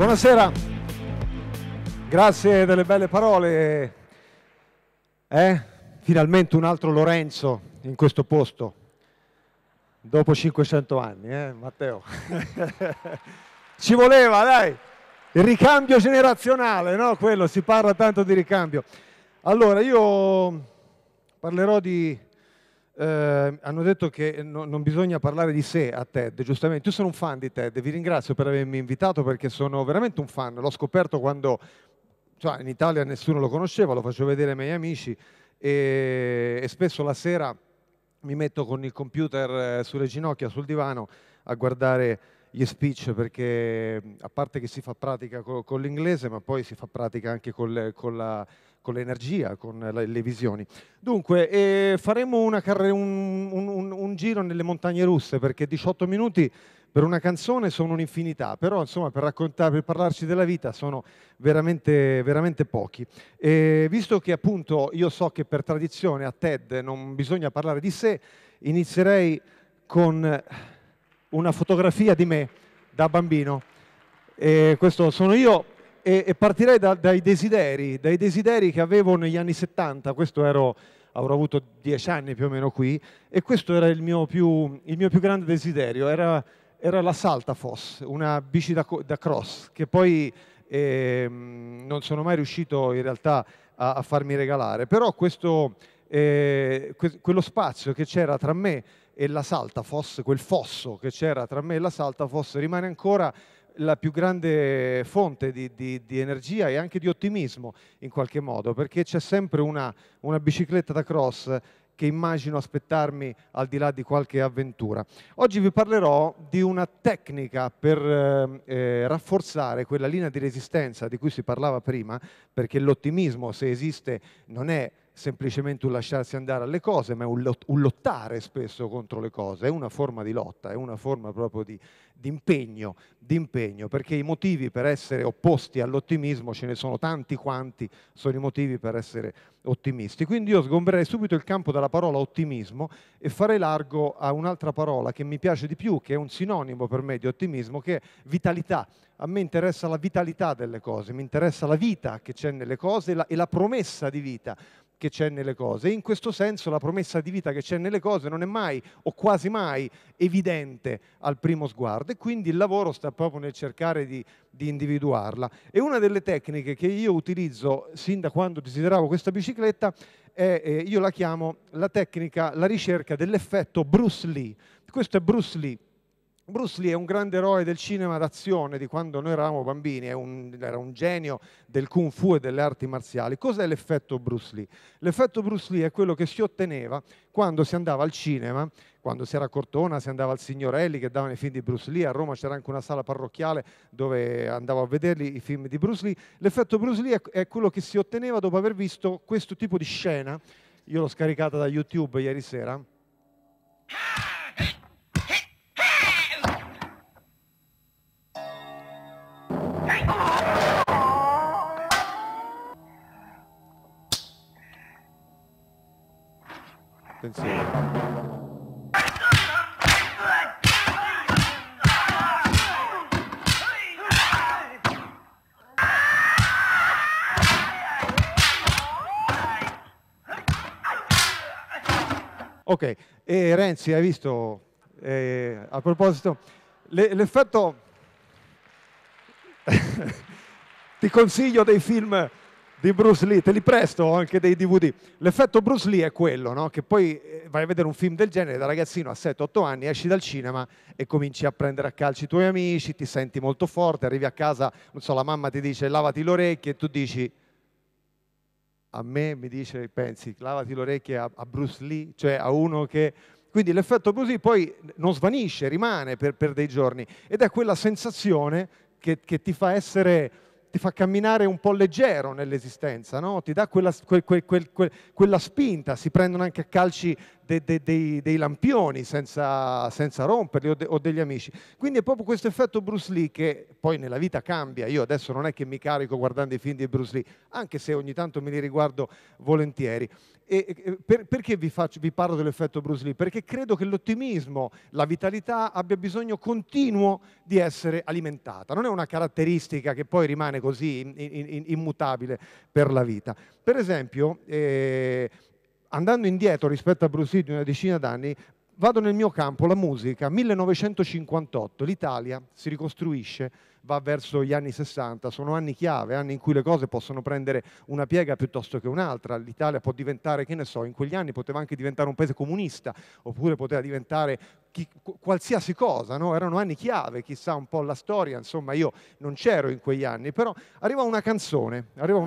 Buonasera, grazie delle belle parole. Finalmente un altro Lorenzo in questo posto, dopo 500 anni, Matteo? Ci voleva, dai, il ricambio generazionale, no? Quello, si parla tanto di ricambio. Allora, io parlerò di... hanno detto che non bisogna parlare di sé a TED, giustamente. Io sono un fan di TED, vi ringrazio per avermi invitato perché sono veramente un fan. L'ho scoperto quando, cioè, in Italia nessuno lo conosceva, lo facevo vedere ai miei amici e spesso la sera mi metto con il computer sulle ginocchia, sul divano, a guardare gli speech perché a parte che si fa pratica con l'inglese, ma poi si fa pratica anche con l'energia, con le visioni. Dunque, faremo un giro nelle montagne russe perché 18 minuti per una canzone sono un'infinità, però insomma per parlarci della vita sono veramente, veramente pochi. E visto che appunto io so che per tradizione a TED non bisogna parlare di sé, inizierei con una fotografia di me da bambino. E questo sono io e partirei dai desideri che avevo negli anni 70. Avrò avuto 10 anni più o meno qui e questo era il mio più grande desiderio, era la Saltafoss, una bici da cross, che poi non sono mai riuscito in realtà a farmi regalare, però quello spazio che c'era tra me e la Saltafoss, quel fosso che c'era tra me e la Saltafoss, rimane ancora la più grande fonte di energia e anche di ottimismo in qualche modo, perché c'è sempre una bicicletta da cross che immagino aspettarmi al di là di qualche avventura. Oggi vi parlerò di una tecnica per rafforzare quella linea di resistenza di cui si parlava prima, perché l'ottimismo, se esiste, non è semplicemente un lasciarsi andare alle cose, ma è un lottare spesso contro le cose, è una forma di lotta, è una forma proprio di impegno, perché i motivi per essere opposti all'ottimismo ce ne sono tanti quanti sono i motivi per essere ottimisti. Quindi io sgomberei subito il campo dalla parola ottimismo e farei largo a un'altra parola che mi piace di più, che è un sinonimo per me di ottimismo, che è vitalità. A me interessa la vitalità delle cose, mi interessa la vita che c'è nelle cose e la promessa di vita che c'è nelle cose. E in questo senso la promessa di vita che c'è nelle cose non è mai o quasi mai evidente al primo sguardo e quindi il lavoro sta proprio nel cercare di individuarla. E una delle tecniche che io utilizzo sin da quando desideravo questa bicicletta è, io la chiamo la ricerca dell'effetto Bruce Lee. Questo è Bruce Lee. Bruce Lee è un grande eroe del cinema d'azione di quando noi eravamo bambini, era un genio del Kung Fu e delle arti marziali. Cos'è l'effetto Bruce Lee? L'effetto Bruce Lee è quello che si otteneva quando si andava al cinema, quando si era a Cortona, si andava al Signorelli che davano i film di Bruce Lee, a Roma c'era anche una sala parrocchiale dove andavo a vederli i film di Bruce Lee. L'effetto Bruce Lee è quello che si otteneva dopo aver visto questo tipo di scena. Io l'ho scaricata da YouTube ieri sera. Attenzione. Ok, e Renzi, hai visto, a proposito, l'effetto, ti consiglio dei film di Bruce Lee, te li presto anche dei DVD. L'effetto Bruce Lee è quello, no? Che poi vai a vedere un film del genere da ragazzino a 7-8 anni, esci dal cinema e cominci a prendere a calci i tuoi amici, ti senti molto forte, arrivi a casa, non so, la mamma ti dice lavati le orecchie e tu dici... A me mi dice, pensi, lavati le orecchie a Bruce Lee, cioè a uno che... Quindi l'effetto Bruce Lee poi non svanisce, rimane per dei giorni ed è quella sensazione che ti fa camminare un po' leggero nell'esistenza, no? Ti dà quella spinta, si prendono anche a calci dei lampioni senza romperli o degli amici. Quindi è proprio questo effetto Bruce Lee che poi nella vita cambia. Io adesso non è che mi carico guardando i film di Bruce Lee, anche se ogni tanto me li riguardo volentieri. Perché vi parlo dell'effetto Bruce Lee? Perché credo che l'ottimismo, la vitalità abbia bisogno continuo di essere alimentata. Non è una caratteristica che poi rimane così immutabile per la vita. Per esempio, andando indietro rispetto a Bruce Lee di una decina d'anni, vado nel mio campo, la musica, 1958, l'Italia si ricostruisce, va verso gli anni 60, sono anni chiave, anni in cui le cose possono prendere una piega piuttosto che un'altra. L'Italia può diventare, che ne so, in quegli anni poteva anche diventare un paese comunista, oppure poteva diventare qualsiasi cosa, no? Erano anni chiave, chissà un po' la storia, insomma io non c'ero in quegli anni, però arriva una canzone.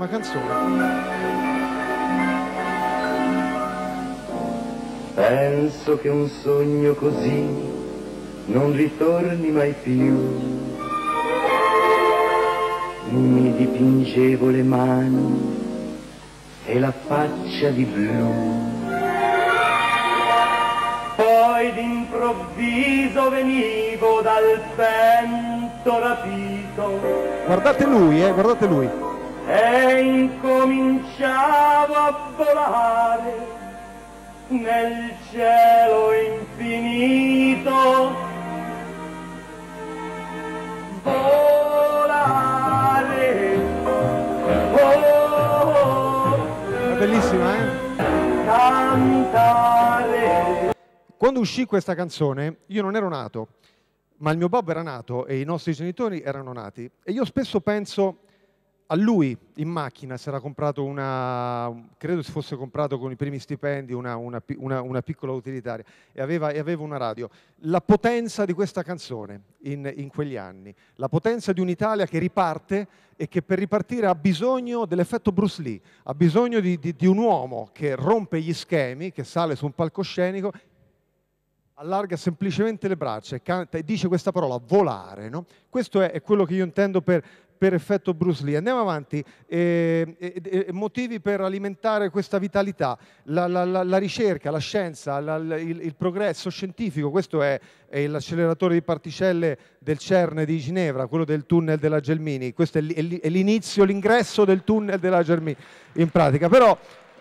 Penso che un sogno così non ritorni mai più. Mi dipingevo le mani e la faccia di blu. Poi d'improvviso venivo dal vento rapito. Guardate lui, guardate lui. E incominciavo a volare nel cielo infinito. Volare, È bellissima, cantare. Quando uscì questa canzone, io non ero nato, ma il mio babbo era nato e i nostri genitori erano nati. E io spesso penso a lui in macchina, si era comprato credo si fosse comprato con i primi stipendi una piccola utilitaria e aveva una radio. La potenza di questa canzone in quegli anni, la potenza di un'Italia che riparte e che per ripartire ha bisogno dell'effetto Bruce Lee, ha bisogno di un uomo che rompe gli schemi, che sale su un palcoscenico, allarga semplicemente le braccia e canta e dice questa parola, volare, no? Questo è quello che io intendo per effetto Bruce Lee. Andiamo avanti. Motivi per alimentare questa vitalità, la ricerca, la scienza, il progresso scientifico. Questo è l'acceleratore di particelle del CERN di Ginevra, quello del tunnel della Gelmini. Questo è l'inizio, l'ingresso del tunnel della Gelmini in pratica. Però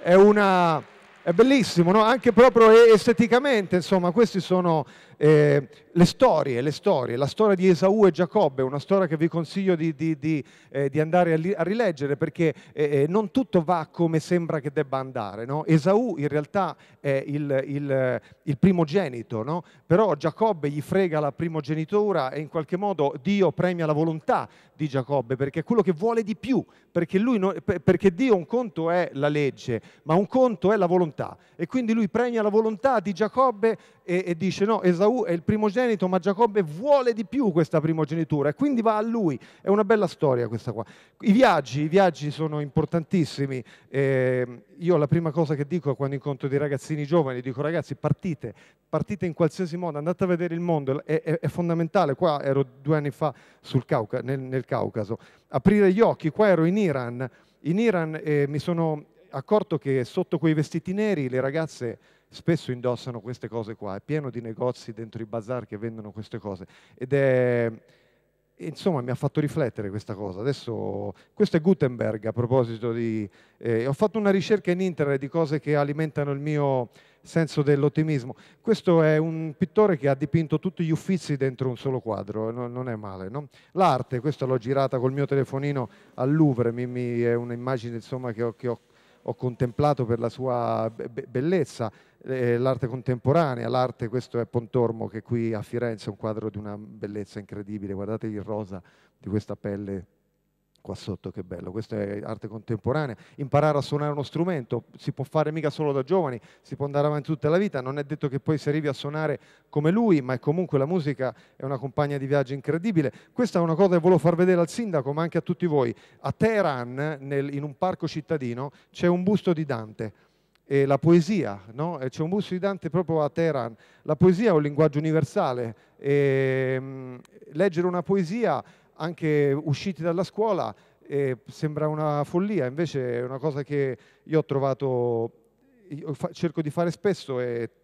è bellissimo, no? Anche proprio esteticamente, insomma, queste sono le storie, la storia di Esaù e Giacobbe, una storia che vi consiglio di andare a rileggere, perché non tutto va come sembra che debba andare, no? Esaù in realtà è il primogenito, no? Però Giacobbe gli frega la primogenitura e in qualche modo Dio premia la volontà di Giacobbe, perché è quello che vuole di più, perché Dio un conto è la legge, ma un conto è la volontà, e quindi lui premia la volontà di Giacobbe e dice no, Esaù è il primogenito, ma Giacobbe vuole di più questa primogenitura e quindi va a lui. È una bella storia questa qua. I viaggi sono importantissimi. Io la prima cosa che dico quando incontro dei ragazzini giovani, dico ragazzi partite in qualsiasi modo, andate a vedere il mondo, è fondamentale. Qua ero 2 anni fa nel Caucaso, aprire gli occhi. Qua ero in Iran mi sono accorto che sotto quei vestiti neri le ragazze spesso indossano queste cose qua, è pieno di negozi dentro i bazar che vendono queste cose insomma mi ha fatto riflettere questa cosa. Adesso, questo è Gutenberg a proposito ho fatto una ricerca in internet di cose che alimentano il mio senso dell'ottimismo. Questo è un pittore che ha dipinto tutti gli Uffizi dentro un solo quadro, non è male, no? L'arte, questa l'ho girata col mio telefonino al Louvre, è un'immagine insomma che ho contemplato per la sua bellezza, l'arte contemporanea, questo è Pontormo che qui a Firenze è un quadro di una bellezza incredibile, guardate il rosa di questa pelle qua sotto, che bello. Questa è arte contemporanea. Imparare a suonare uno strumento si può fare mica solo da giovani, si può andare avanti tutta la vita, non è detto che poi si arrivi a suonare come lui, ma comunque la musica è una compagna di viaggio incredibile. Questa è una cosa che volevo far vedere al sindaco, ma anche a tutti voi. A Teheran, in un parco cittadino, c'è un busto di Dante. E la poesia, no? C'è un busto di Dante proprio a Teheran. La poesia è un linguaggio universale. Leggere una poesia anche usciti dalla scuola sembra una follia, invece è una cosa che io ho trovato, cerco di fare spesso e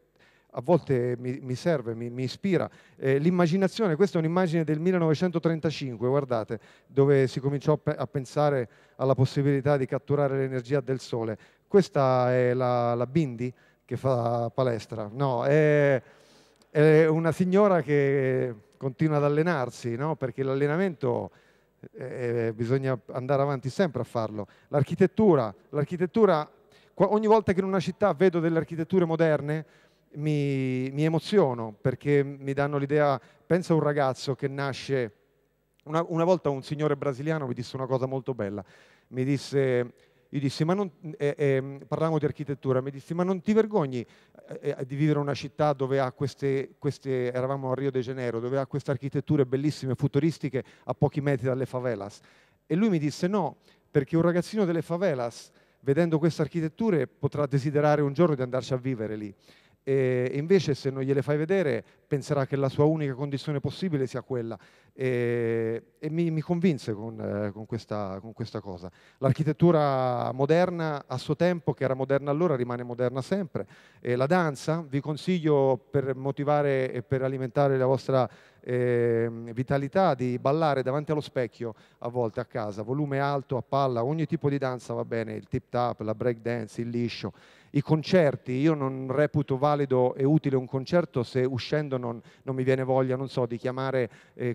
a volte mi serve, mi ispira. L'immaginazione, questa è un'immagine del 1935, guardate, dove si cominciò a pensare alla possibilità di catturare l'energia del sole. Questa è la Bindi che fa palestra. No, è una signora che continua ad allenarsi, no? Perché l'allenamento bisogna andare avanti sempre a farlo. L'architettura, ogni volta che in una città vedo delle architetture moderne mi emoziono, perché mi danno l'idea. Pensa a un ragazzo che nasce. Una volta un signore brasiliano mi disse una cosa molto bella. Io dissi, ma non, parlavamo di architettura, mi disse, ma non ti vergogni di vivere in una città dove ha eravamo a Rio de Janeiro, dove ha queste architetture bellissime, futuristiche, a pochi metri dalle favelas? E lui mi disse no, perché un ragazzino delle favelas, vedendo queste architetture, potrà desiderare un giorno di andarci a vivere lì. E invece se non gliele fai vedere penserà che la sua unica condizione possibile sia quella, e mi convinse con questa cosa. L'architettura moderna a suo tempo, che era moderna allora, rimane moderna sempre. La danza, vi consiglio, per motivare e per alimentare la vostra vitalità, di ballare davanti allo specchio a volte a casa, volume alto, a palla, ogni tipo di danza va bene, il tip tap, la break dance, il liscio. I concerti, io non reputo valido e utile un concerto se uscendo non mi viene voglia, non so, di chiamare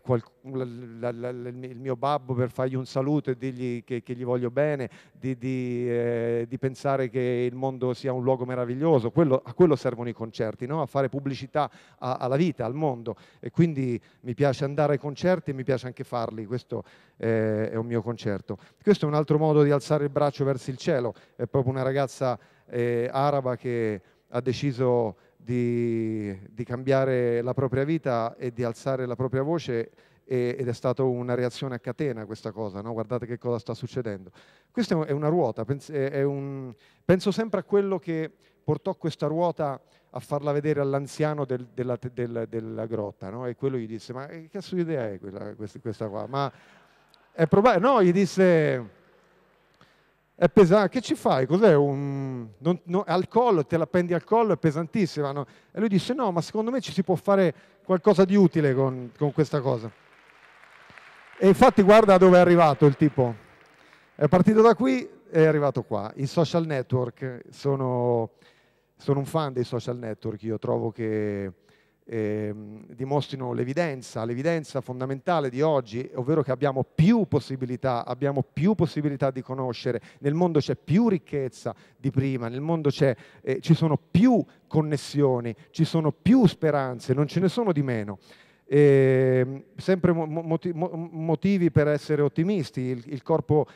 il mio babbo per fargli un saluto e dirgli che gli voglio bene, di pensare che il mondo sia un luogo meraviglioso. A quello servono i concerti, no? A fare pubblicità alla vita, al mondo. E quindi mi piace andare ai concerti e mi piace anche farli. Questo è un mio concerto. Questo è un altro modo di alzare il braccio verso il cielo. È proprio una ragazza araba che ha deciso di cambiare la propria vita e di alzare la propria voce, ed è stata una reazione a catena questa cosa, no? Guardate che cosa sta succedendo. Questa è una ruota, penso sempre a quello che portò questa ruota a farla vedere all'anziano della grotta, no? E quello gli disse, ma che cazzo di idea è questa qua? Ma è probabile, no, gli disse, è pesante, che ci fai? Cos'è? Al collo, te la appendi al collo, è pesantissima, no? E lui disse, no, ma secondo me ci si può fare qualcosa di utile con questa cosa. E infatti guarda dove è arrivato il tipo. È partito da qui e è arrivato qua. I social network, sono un fan dei social network, io trovo che dimostrino l'evidenza fondamentale di oggi, ovvero che abbiamo più possibilità di conoscere, nel mondo c'è più ricchezza di prima, nel mondo ci sono più connessioni, ci sono più speranze, non ce ne sono di meno. Sempre motivi per essere ottimisti, il corpo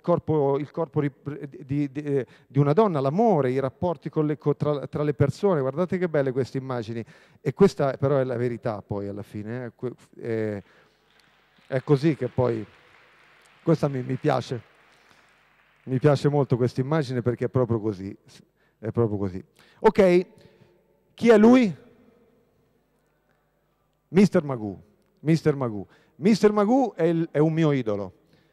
di una donna, l'amore, i rapporti tra le persone. Guardate che belle queste immagini, e questa però è la verità poi alla fine, è così che poi questa mi piace molto questa immagine, perché è proprio così, ok. Chi è lui? Mr. Magoo. Mr. Magoo è un mio idolo,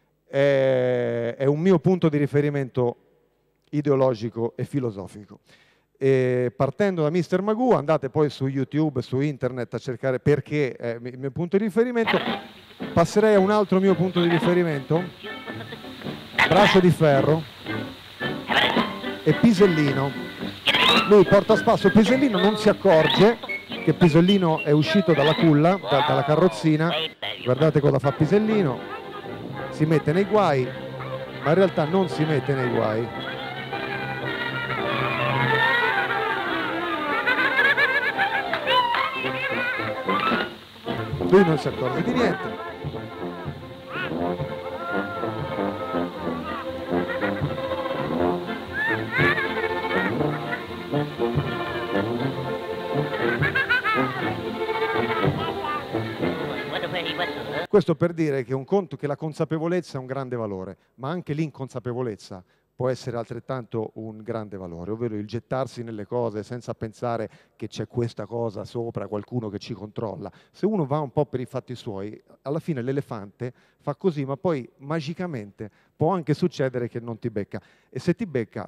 è un mio punto di riferimento ideologico e filosofico. E partendo da Mr. Magoo, andate poi su YouTube, su internet a cercare perché è il mio punto di riferimento. Passerei a un altro mio punto di riferimento, Braccio di Ferro e Pisellino. Lui porta a spasso Pisellino, non si accorge che Pisellino è uscito dalla culla, dalla carrozzina. Guardate cosa fa Pisellino, si mette nei guai, ma in realtà non si mette nei guai. Lui non si accorge di niente. Questo per dire che che la consapevolezza è un grande valore, ma anche l'inconsapevolezza può essere altrettanto un grande valore, ovvero il gettarsi nelle cose senza pensare che c'è questa cosa sopra, qualcuno che ci controlla. Se uno va un po' per i fatti suoi, alla fine l'elefante fa così, ma poi magicamente può anche succedere che non ti becca. E se ti becca,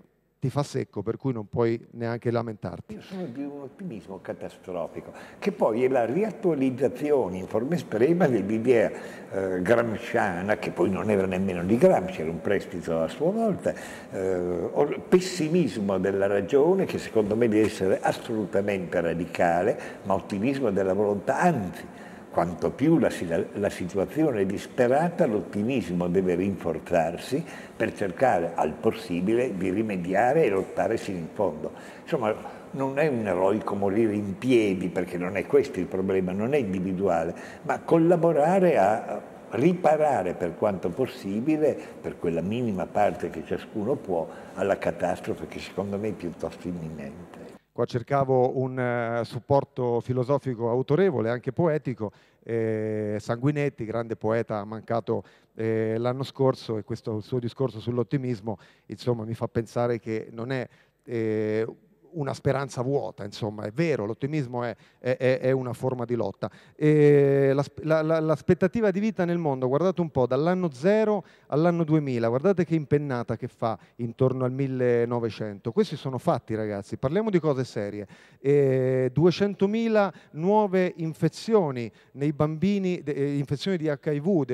ti fa secco, per cui non puoi neanche lamentarti. Io sono di un ottimismo catastrofico, che poi è la riattualizzazione in forma estrema dell'idea gramsciana, che poi non era nemmeno di Gramsci, era un prestito a sua volta, pessimismo della ragione, che secondo me deve essere assolutamente radicale, ma ottimismo della volontà, anzi, quanto più la situazione è disperata, l'ottimismo deve rinforzarsi per cercare al possibile di rimediare e lottare sino in fondo. Insomma, non è un eroico morire in piedi, perché non è questo il problema, non è individuale, ma collaborare a riparare per quanto possibile, per quella minima parte che ciascuno può, alla catastrofe che secondo me è piuttosto imminente. Qua cercavo un supporto filosofico autorevole, anche poetico. Sanguinetti, grande poeta, ha mancato l'anno scorso, e questo suo discorso sull'ottimismo, insomma, mi fa pensare che non è una speranza vuota, insomma, è vero, l'ottimismo è una forma di lotta. L'aspettativa di vita nel mondo, guardate un po', dall'anno 0 all'anno 2000, guardate che impennata che fa intorno al 1900. Questi sono fatti, ragazzi, parliamo di cose serie. 200.000 nuove infezioni nei bambini, infezioni di HIV,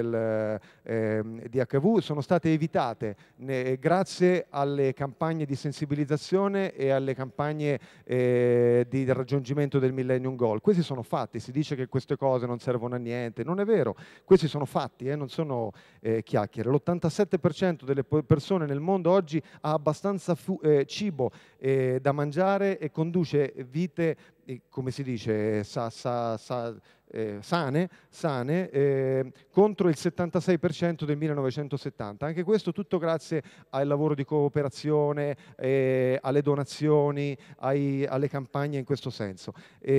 di HIV sono state evitate grazie alle campagne di sensibilizzazione e alle campagne di raggiungimento del Millennium Goal. Questi sono fatti, si dice che queste cose non servono a niente, non è vero, questi sono fatti, non sono chiacchiere. L'87% delle persone nel mondo oggi ha abbastanza cibo da mangiare e conduce vite, come si dice, sane, contro il 76% del 1970. Anche questo tutto grazie al lavoro di cooperazione, alle donazioni, alle campagne in questo senso.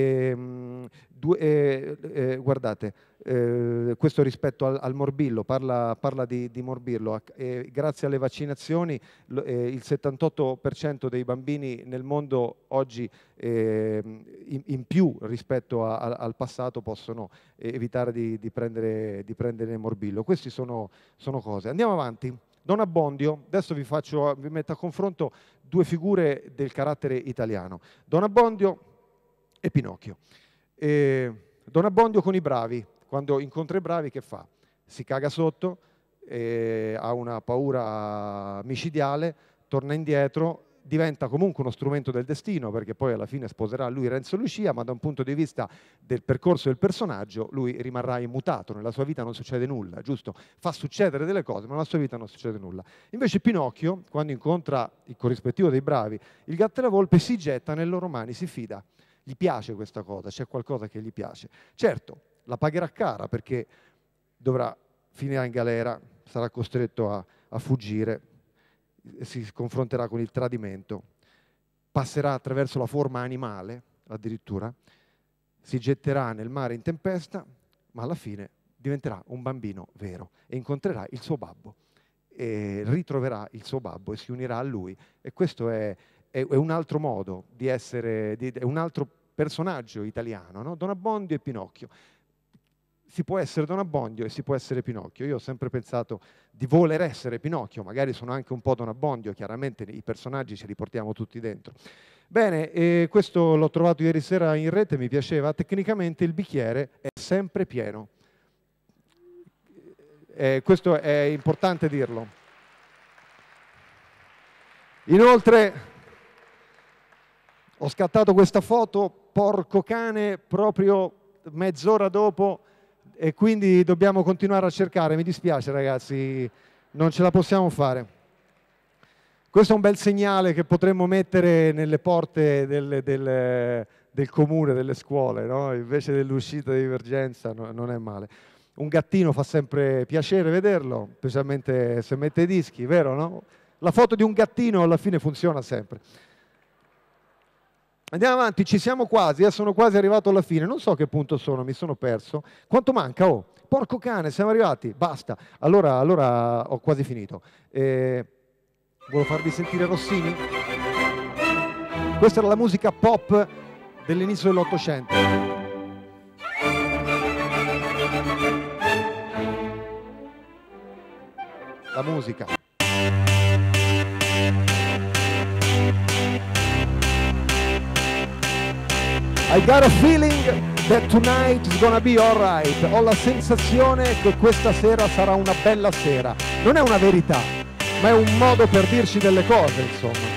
Guardate, questo rispetto al morbillo, parla di morbillo. Grazie alle vaccinazioni il 78% dei bambini nel mondo oggi in più rispetto al passato possono evitare di prendere morbillo. Queste sono cose. Andiamo avanti. Don Abbondio, adesso vi metto a confronto due figure del carattere italiano, Don Abbondio e Pinocchio. Don Abbondio con i bravi, quando incontra i bravi che fa? Si caga sotto, ha una paura micidiale, torna indietro, diventa comunque uno strumento del destino, perché poi alla fine sposerà lui Renzo e Lucia, ma da un punto di vista del percorso del personaggio lui rimarrà immutato, nella sua vita non succede nulla, giusto? Fa succedere delle cose, ma nella sua vita non succede nulla. Invece Pinocchio, quando incontra il corrispettivo dei bravi, il gatto e la volpe, si getta nelle loro mani, si fida, gli piace questa cosa, c'è qualcosa che gli piace. Certo, la pagherà cara, perché finirà in galera, sarà costretto a fuggire, si confronterà con il tradimento, passerà attraverso la forma animale, addirittura, si getterà nel mare in tempesta, ma alla fine diventerà un bambino vero e incontrerà il suo babbo, e ritroverà il suo babbo e si unirà a lui. E questo è un altro modo di essere, è un altro personaggio italiano, no? Don Abbondio e Pinocchio. Si può essere Don Abbondio e si può essere Pinocchio. Io ho sempre pensato di voler essere Pinocchio, magari sono anche un po' Don Abbondio, chiaramente i personaggi ce li portiamo tutti dentro. Bene, questo l'ho trovato ieri sera in rete, mi piaceva. Tecnicamente il bicchiere è sempre pieno. Questo è importante dirlo. Inoltre ho scattato questa foto, porco cane, proprio mezz'ora dopo, e quindi dobbiamo continuare a cercare. Mi dispiace, ragazzi, non ce la possiamo fare. Questo è un bel segnale che potremmo mettere nelle porte del comune, delle scuole, no? Invece dell'uscita di emergenza, non è male. Un gattino fa sempre piacere vederlo, specialmente se mette i dischi, vero, no? La foto di un gattino alla fine funziona sempre. Andiamo avanti, ci siamo quasi, sono quasi arrivato alla fine, non so a che punto sono, mi sono perso. Quanto manca? Oh, porco cane, siamo arrivati, basta. Allora ho quasi finito. Volevo farvi sentire Rossini. Questa era la musica pop dell'inizio dell'Ottocento. La musica. I got a feeling that tonight is gonna be alright. Ho la sensazione che questa sera sarà una bella sera. Non è una verità, ma è un modo per dirci delle cose, insomma.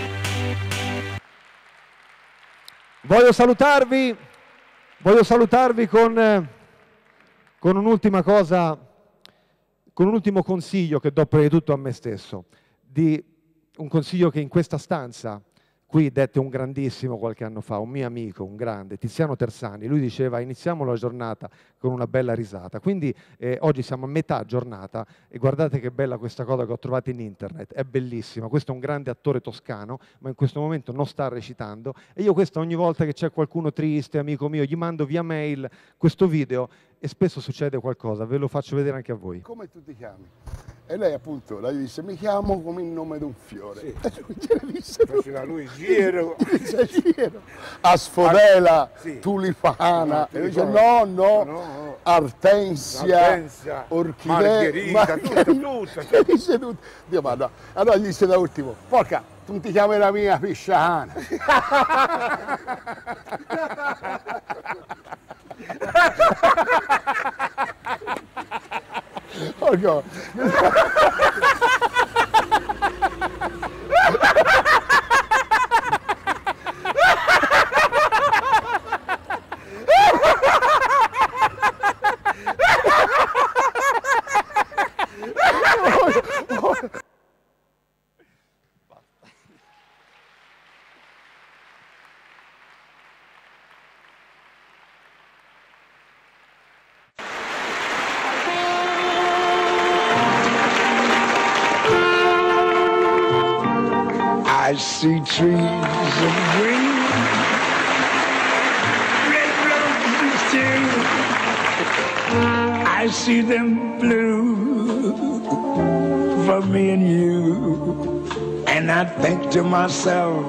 Voglio salutarvi con un'ultima cosa, con un ultimo consiglio che do prima di tutto a me stesso, un consiglio che in questa stanza qui dette un grandissimo qualche anno fa, un mio amico, un grande, Tiziano Tersani. Lui diceva: iniziamo la giornata con una bella risata. Quindi oggi siamo a metà giornata e guardate che bella questa cosa che ho trovato in internet, è bellissima. Questo è un grande attore toscano, ma in questo momento non sta recitando, e io questo ogni volta che c'è qualcuno triste, amico mio, gli mando via mail questo video e spesso succede qualcosa. Ve lo faccio vedere anche a voi. Come tu ti chiami? E lei appunto, lei disse: mi chiamo come il nome di un fiore. Sì. E lui ce ne disse: faceva lui Giro. Asfodela, sì. Tulipana. E lui dice: no, Artensia, Orchidea, Margherita, tutto. Disse tutto. Dio, ma no. Allora gli disse da ultimo: porca, tu ti chiami la mia pisciana. Oh, I see trees of green, red roses too. I see them blue for me and you. And I think to myself,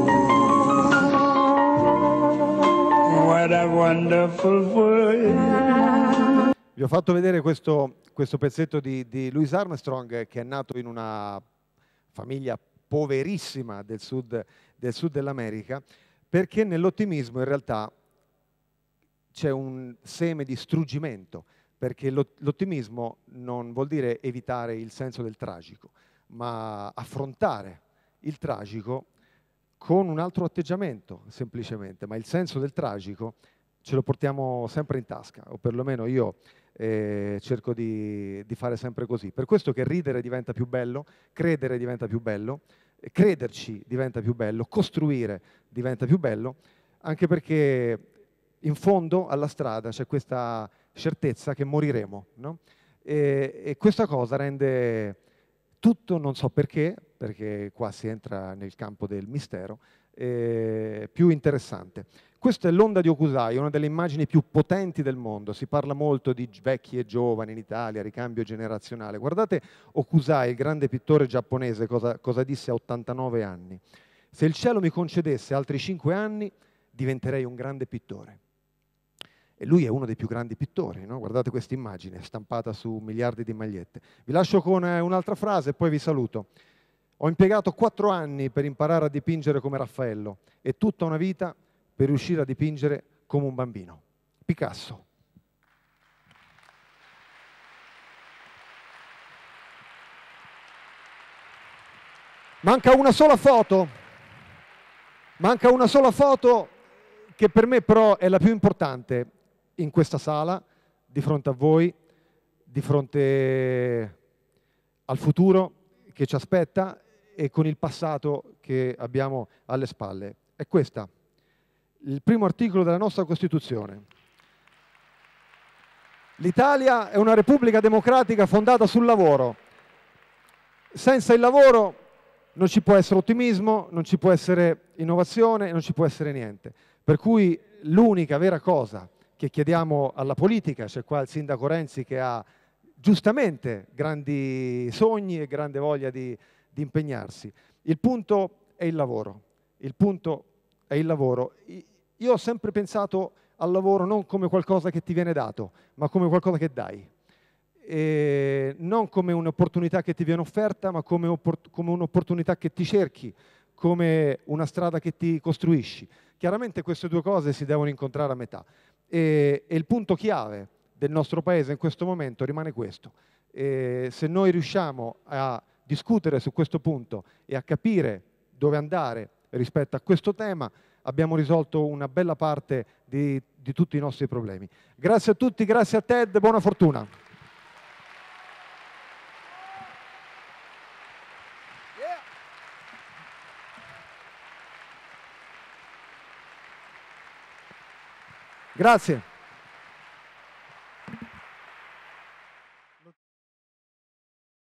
what a wonderful world. Vi ho fatto vedere questo pezzetto di Louis Armstrong, che è nato in una famiglia poverissima del sud dell'America, perché nell'ottimismo in realtà c'è un seme di struggimento, perché l'ottimismo non vuol dire evitare il senso del tragico, ma affrontare il tragico con un altro atteggiamento, semplicemente. Ma il senso del tragico ce lo portiamo sempre in tasca, o perlomeno io cerco di fare sempre così. Per questo che ridere diventa più bello, credere diventa più bello, crederci diventa più bello, costruire diventa più bello, anche perché in fondo alla strada c'è questa certezza che moriremo, no? E questa cosa rende tutto, non so perché qua si entra nel campo del mistero, più interessante. Questa è l'onda di Hokusai, una delle immagini più potenti del mondo. Si parla molto di vecchi e giovani in Italia, ricambio generazionale. Guardate Hokusai, il grande pittore giapponese, cosa disse a 89 anni. Se il cielo mi concedesse altri 5 anni, diventerei un grande pittore. E lui è uno dei più grandi pittori, no? Guardate questa immagine, stampata su miliardi di magliette. Vi lascio con un'altra frase e poi vi saluto. Ho impiegato 4 anni per imparare a dipingere come Raffaello e tutta una vita per riuscire a dipingere come un bambino. Picasso. Manca una sola foto che per me però è la più importante in questa sala, di fronte a voi, di fronte al futuro che ci aspetta e con il passato che abbiamo alle spalle. È questa. Il primo articolo della nostra Costituzione. L'Italia è una repubblica democratica fondata sul lavoro. Senza il lavoro non ci può essere ottimismo, non ci può essere innovazione, non ci può essere niente. Per cui l'unica vera cosa che chiediamo alla politica, c'è qua il sindaco Renzi che ha giustamente grandi sogni e grande voglia di impegnarsi. Il punto è il lavoro. Il punto è il lavoro. Io ho sempre pensato al lavoro non come qualcosa che ti viene dato, ma come qualcosa che dai. E non come un'opportunità che ti viene offerta, ma come un'opportunità che ti cerchi, come una strada che ti costruisci. Chiaramente queste due cose si devono incontrare a metà e il punto chiave del nostro Paese in questo momento rimane questo. Se noi riusciamo a discutere su questo punto e a capire dove andare rispetto a questo tema, abbiamo risolto una bella parte di tutti i nostri problemi. Grazie a tutti, grazie a Ted, buona fortuna. Grazie.